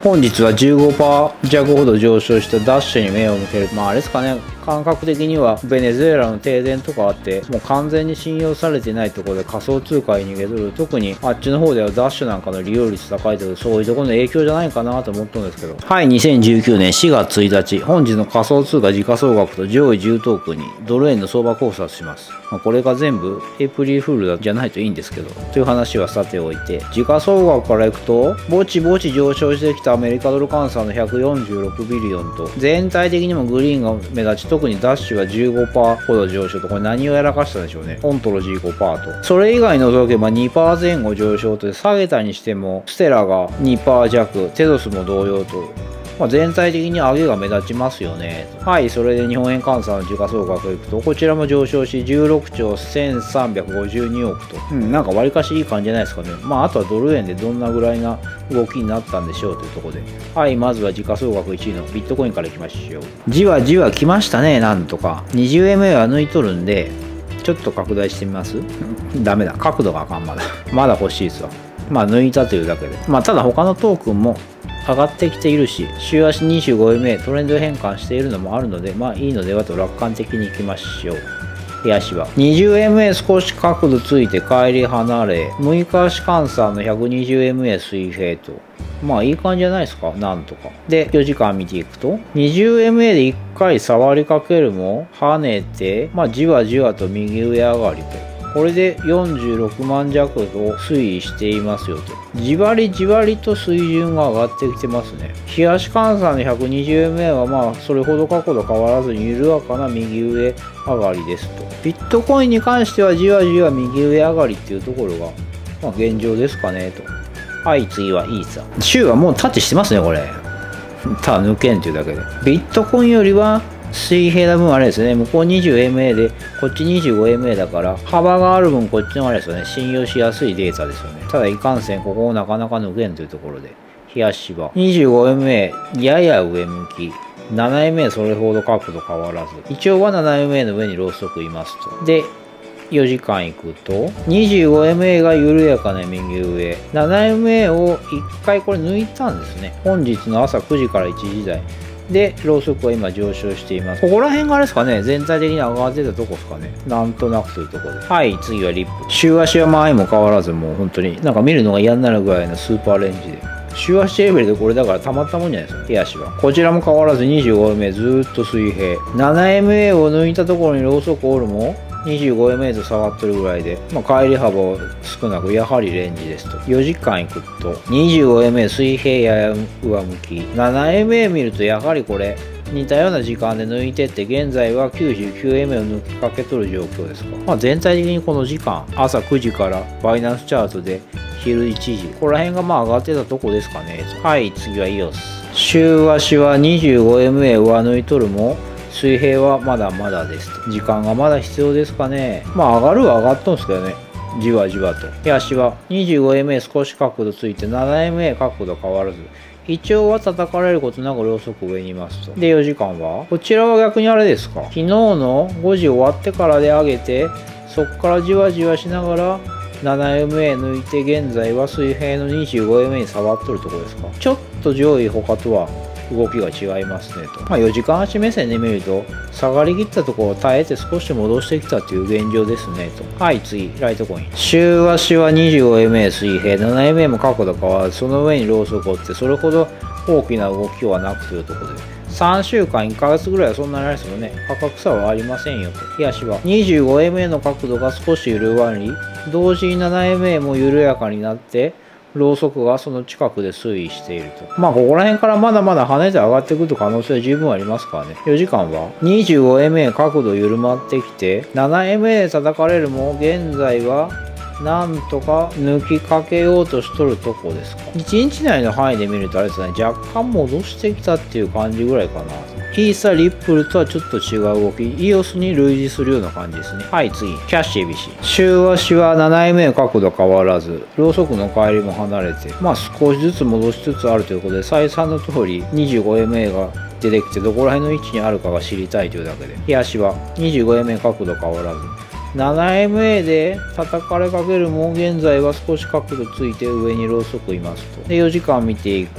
本日は15%弱ほど上昇したダッシュに目を向ける。あれですかね、感覚的にはベネズエラの停電とかあって、もう完全に信用されてないところで仮想通貨に逃げとる。特にあっちの方ではダッシュなんかの利用率高いという、そういうところの影響じゃないかなと思ったんですけど。はい、2019年4月1日、本日の仮想通貨時価総額と上位10トークンにドル円の相場考察します。これが全部エイプリルフールじゃないといいんですけど、という話はさておいて、時価総額からいくと、ぼちぼち上昇してきたアメリカドル換算の146ビリオンと、全体的にもグリーンが目立ち、特にダッシュは 15% ほど上昇と、これ何をやらかしたんでしょうね。オントロ G5% と。それ以外除けば 2% 前後上昇と、下げたにしても、ステラが 2% 弱、テドスも同様と、全体的に上げが目立ちますよね。はい、それで日本円換算の時価総額いくと、こちらも上昇し、16兆1352億と。なんか割かしいい感じじゃないですかね。あとはドル円でどんなぐらいな動きになったんでしょうというところで。はい、まずは時価総額1位のビットコインからいきましょう。じわじわ来ましたね、なんとか。20MA は抜いとるんで、ちょっと拡大してみますダメだ。角度があかん、まだ。まだ欲しいですわ。抜いたというだけで。ただ他のトークンも、上がってきているし、週足 25MA トレンド変換しているのもあるので、いいのではと楽観的にいきましょう。日足は 20MA 少し角度ついて帰り離れ、6日足換算の 120MA 水平と、いい感じじゃないですか、なんとか。で、4時間見ていくと、20MA で1回触りかけるも跳ねて、じわじわと右上上がりと。これで46万弱を推移していますよと。じわりじわりと水準が上がってきてますね。日足換算の 120MA はそれほど角度変わらずに緩やかな右上上がりですと。ビットコインに関してはじわじわ右上上がりっていうところが、現状ですかねと。はい、次はイーサ。週はもうタッチしてますね、これ。ただ抜けんというだけで。ビットコインよりは、水平な分あれですね。向こう 20MA で、こっち 25MA だから、幅がある分こっちのあれですよね。信用しやすいデータですよね。ただいかんせん、ここをなかなか抜けんというところで。日足は 25MA やや上向き。7MA それほど角度変わらず。一応は 7MA の上にローソクいますと。で、4時間行くと、25MA が緩やかな右上。7MA を1回これ抜いたんですね。本日の朝9時から1時台。で、ローソクは今上昇しています。ここら辺があれですかね、全体的に上がってたとこですかね。なんとなくというところで。はい、次はリップ。週足は前も変わらず、もう本当に、なんか見るのが嫌になるぐらいのスーパーレンジで。週足レベルでこれだからたまったもんじゃないですか、手足は。こちらも変わらず 25MA ずーっと水平。7MA を抜いたところにローソクおるも、25MA と下がってるぐらいで、帰り幅は少なく、やはりレンジですと。4時間いくと、25MA 水平やや上向き。7MA 見ると、やはりこれ、似たような時間で抜いてって、現在は 99MA を抜きかけとる状況ですか。全体的にこの時間、朝9時からバイナンスチャートで昼1時、ここら辺が上がってたとこですかね。はい、次は EOS。週足は 25MA 上抜いとるも、水平はまだまだですと。時間がまだ必要ですかね。上がるは上がっとんですけどね。じわじわと。日足は 25MA 少し角度ついて 7MA 角度変わらず。一応は叩かれることなくローソク上にいますと。で、4時間はこちらは逆にあれですか。昨日の5時終わってからで上げて、そっからじわじわしながら 7MA 抜いて現在は水平の 25MA に触っとるところですか。ちょっと上位他とは動きが違いますねと。4時間足目線で見ると、下がりきったところを耐えて少し戻してきたという現状ですねと。はい、次、ライトコイン。週足は 25MA 水平、7MA も角度変わらず、その上にローソクをって、それほど大きな動きはなくというところで。3週間、1ヶ月ぐらいはそんなにあれですよね。価格差はありませんよと。日足は 25MA の角度が少し緩まり、同時に 7MA も緩やかになって、ローソクがその近くで推移していると。ここら辺からまだまだ跳ねて上がってくる可能性は十分ありますからね。4時間は 25MA 角度緩まってきて、7MA で叩かれるも、現在はなんとか抜きかけようとしとるとこですか。1日内の範囲で見るとあれですね、若干戻してきたっていう感じぐらいかな。イーサリップルとはちょっと違う動き。EOS に類似するような感じですね。はい、次。キャッシュ ABC。週足は 7MA 角度変わらず、ローソクの帰りも離れて、少しずつ戻しつつあるということで、再三の通り 25MA が出てきて、どこら辺の位置にあるかが知りたいというだけで。日足は 25MA 角度変わらず、7MA で叩かれかけるも現在は少し角度ついて上にローソクいますと。で、4時間見ていく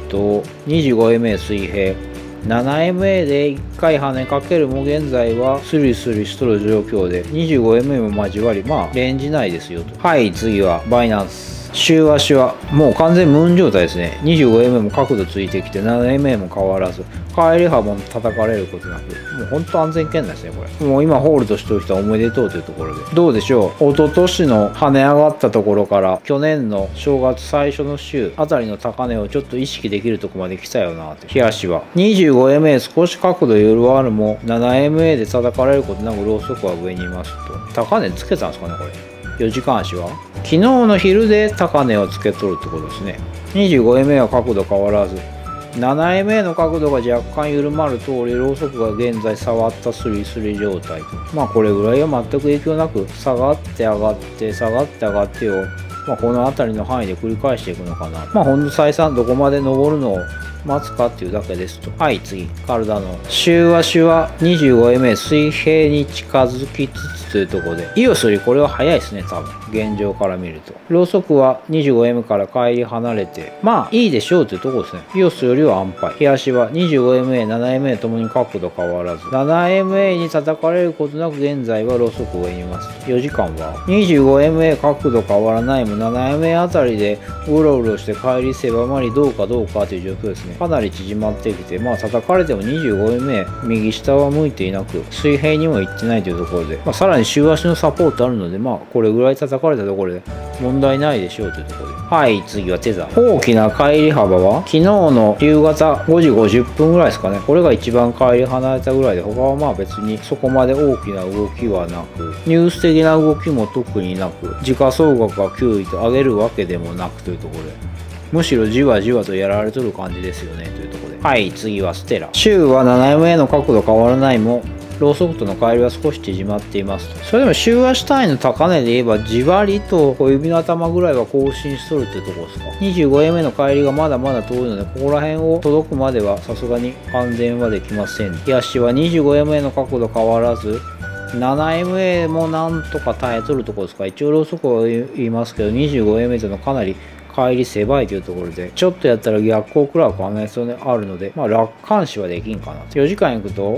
25MA 水平、7MA で1回跳ねかけるも現在はスリスリしとる状況で、25MA も交わり、まあレンジ内ですよと。はい、次はバイナンス。週足はもう完全無運状態ですね。25MA も角度ついてきて 7MA も変わらず、帰り幅も叩かれることなく、もう本当安全圏内ですね、これ。もう今ホールドしておる人はおめでとうというところで。どうでしょう。一昨年の跳ね上がったところから、去年の正月最初の週あたりの高値をちょっと意識できるとこまで来たよなって。日足は。25MA 少し角度緩わるも、7MA で叩かれることなくローソクは上にいますと。高値つけたんですかね、これ。4時間足は昨日の昼で高値をつけとるってことですね。25MA は角度変わらず、7MA の角度が若干緩まる通り、ローソクが現在触ったスリスリ状態と。まあこれぐらいは全く影響なく、下がって上がって下がって上がってを、まあこの辺りの範囲で繰り返していくのかな。まあほんと再三どこまで登るのを待つかっていうだけですと。はい、次。カルダノ。週足は 25MA 水平に近づきつつというところで、イオスよりこれは早いですね、多分。現状から見ると。ローソクは 25M から帰り離れて、まあいいでしょうというところですね。イオスよりは安牌。日足は 25MA、7MA ともに角度変わらず、7MA に叩かれることなく現在はローソク上にいます。4時間は 25MA 角度変わらないも 7MA あたりでうろうろして帰り狭まりどうかどうかという状況ですね。かなり縮まってきて、まあ叩かれても 25MA 右下は向いていなく、水平にも行ってないというところで、まあ、さらに週足のサポートあるので、まあこれぐらい叩かれたところで問題ないでしょうというところで。はい、次はテザー。大きな帰り幅は昨日の夕方5時50分ぐらいですかね。これが一番帰り離れたぐらいで、他はまあ別にそこまで大きな動きはなく、ニュース的な動きも特になく、時価総額が9位と上げるわけでもなくというところで、むしろじわじわとやられとる感じですよねというところで。はい、次はステラ。週は 7MA の角度変わらないも、ローソクとの帰りは少し縮まっていますと。それでも週足単位の高値で言えば、じわりと小指の頭ぐらいは更新しとるっていうところですか。25MA の帰りがまだまだ遠いので、ここら辺を届くまではさすがに安全はできません。日足は 25MA の角度変わらず、7MA もなんとか耐えとるところですか。一応ローソクは言いますけど、25MA とのかなり帰り狭いというところで、ちょっとやったら逆行食らう可能性があるので、まあ楽観視はできんかな。4時間行くと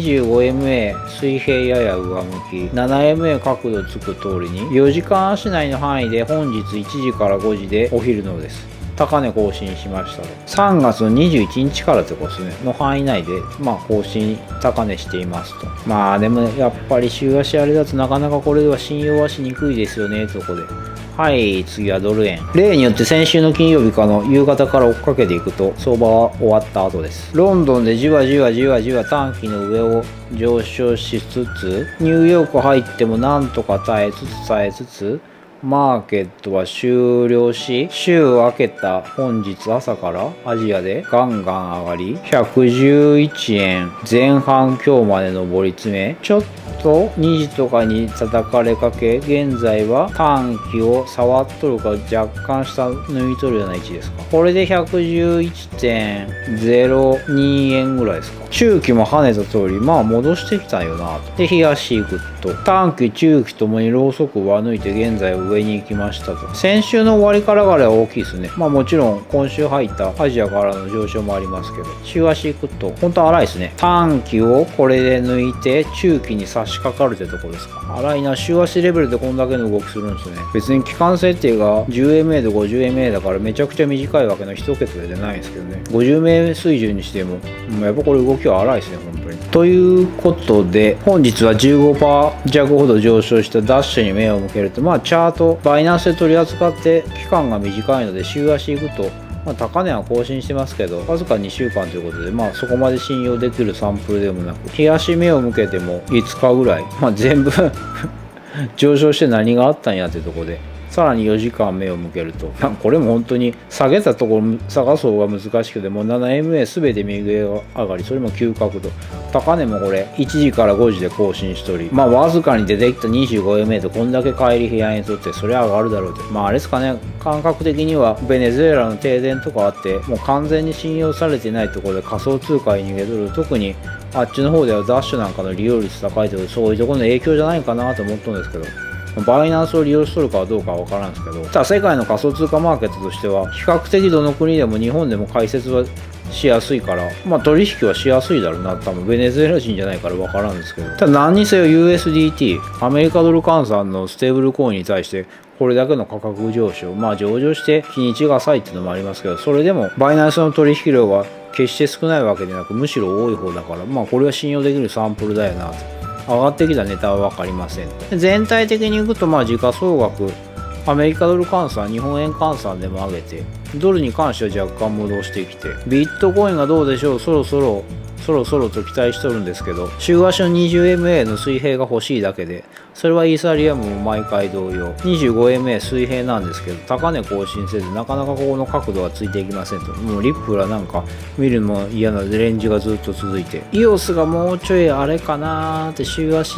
25MA 水平やや上向き、 7MA 角度つく通りに4時間足内の範囲で本日1時から5時でお昼のです。高値更新しましたと。3月の21日からってことですね。の範囲内で、まあ更新、高値していますと。まあでもやっぱり週足あれだとなかなかこれでは信用はしにくいですよね、とこで。はい、次はドル円。例によって先週の金曜日かの夕方から追っかけていくと、相場は終わった後です。ロンドンでじわじわじわじわ短期の上を上昇しつつ、ニューヨーク入ってもなんとか耐えつつ、マーケットは終了し、週明けた本日朝からアジアでガンガン上がり、111円前半今日まで上り詰め、ちょっと2時とかに叩かれかけ、現在は短期を触っとるか若干下抜いとるような位置ですか。これで 111.02 円ぐらいですか。中期も跳ねた通り、まあ戻してきたんよなと。で、日足行くと、短期中期ともにローソクを上抜いて現在上に行きましたと。先週の終わりからがは大きいですね。まあもちろん今週入ったアジアからの上昇もありますけど、週足行くと本当荒いですね。短期をこれで抜いて中期に差し掛かるってとこですか。荒いな。週足レベルでこんだけの動きするんですね。別に期間設定が 10MA と 50MA だからめちゃくちゃ短いわけの一桁じゃないんですけどね。50MA 水準にしても、やっぱこれ動きは荒いですね、本当に。ということで、本日は 15% 弱ほど上昇したダッシュに目を向けると、まあチャート、バイナンスで取り扱って期間が短いので、週足行くと、まあ、高値は更新してますけど、わずか2週間ということで、まあそこまで信用できるサンプルでもなく、日足目を向けても5日ぐらい、まあ全部上昇して何があったんやってとこで、さらに4時間目を向けると、これも本当に下げたところ探す方が難しくて、もう 7MA すべて右上上がり、それも急角度。高値もこれ1時から5時で更新しとり、まあわずかに出てきた 25MA とこんだけ帰り部屋にとってそれは上がるだろうって。まああれですかね、感覚的にはベネズエラの停電とかあって、もう完全に信用されてないところで仮想通貨に逃げとる。特にあっちの方ではダッシュなんかの利用率高いという、そういうところの影響じゃないかなと思ったんですけど、 バイナンスを利用しとるかどうかは分からんですけど、ただ世界の仮想通貨マーケットとしては比較的どの国でも日本でも開設はしやすいから、取引はしやすいだろうな。多分ベネズエラ人じゃないから分からんですけど、ただ何にせよ USDT アメリカドル換算のステーブルコインに対してこれだけの価格上昇、上場して日にちが浅いっていうのもありますけど、それでもバイナンスの取引量は決して少ないわけでなく、むしろ多い方だから、これは信用できるサンプルだよなと。上がってきたネタは分かりません。全体的にいくと時価総額アメリカドル換算日本円換算でも上げて、ドルに関しては若干戻してきて、ビットコインがどうでしょう、そろそろと期待しとるんですけど、週足の 20MA の水平が欲しいだけで、それはイーサリアムも毎回同様 25MA 水平なんですけど、高値更新せずなかなかここの角度がついていきませんと。もうリップはなんか見るのも嫌なレンジがずっと続いて、イオスがもうちょいあれかなーって、週足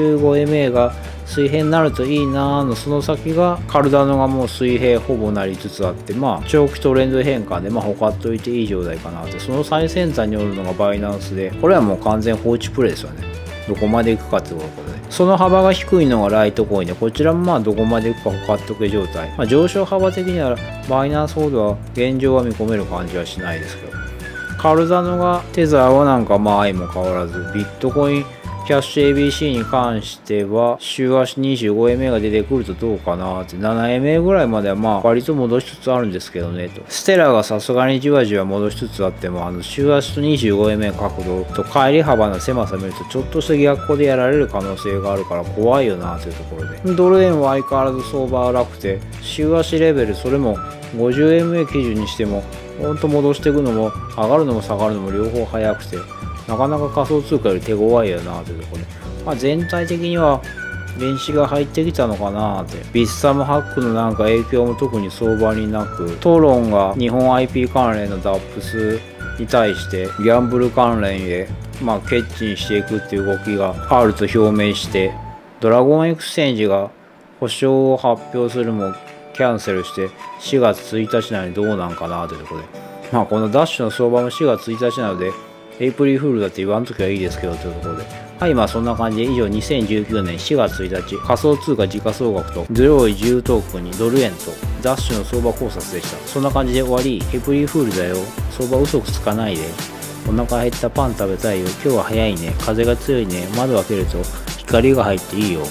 25MA が水平になるといいなーのその先がカルダノがもう水平ほぼなりつつあって、長期トレンド変化でほかっといていい状態かなって。その最先端におるのがバイナンスで、これはもう完全放置プレイですよね。どこまで行くかってことで、その幅が低いのがライトコインで、こちらもどこまで行くかほかっとけ状態。上昇幅的にはバイナンスほどは現状は見込める感じはしないですけど、カルダノがテザーはなんか相も変わらず、ビットコインキャッシュ ABC に関しては週足 25MA が出てくるとどうかなって、 7MA ぐらいまでは割と戻しつつあるんですけどねと。ステラがさすがにじわじわ戻しつつあっても、週足と 25MA 角度と帰り幅の狭さ見るとちょっとした逆行でやられる可能性があるから怖いよなというところで、ドル円は相変わらず相場は楽て、週足レベルそれも 50MA 基準にしてもほんと戻していくのも上がるのも下がるのも両方早くて、なかなか仮想通貨より手強いよなというところで、全体的には電子が入ってきたのかなって。ビッサムハックのなんか影響も特に相場になく、トロンが日本 IP 関連の DAPS に対してギャンブル関連へ決心していくっていう動きがあると表明して、ドラゴンエクスチェンジが保証を発表するもキャンセルして4月1日なのにどうなんかなというところで、このダッシュの相場も4月1日なのでエイプリルフールだって言わんときはいいですけどというところで、そんな感じで以上2019年4月1日仮想通貨時価総額と上位10トークンにドル円とダッシュの相場考察でした。そんな感じで終わり。エイプリルフールだよ、相場嘘くつかないで、お腹減ったパン食べたいよ、今日は早いね、風が強いね、窓開けると光が入っていいよ。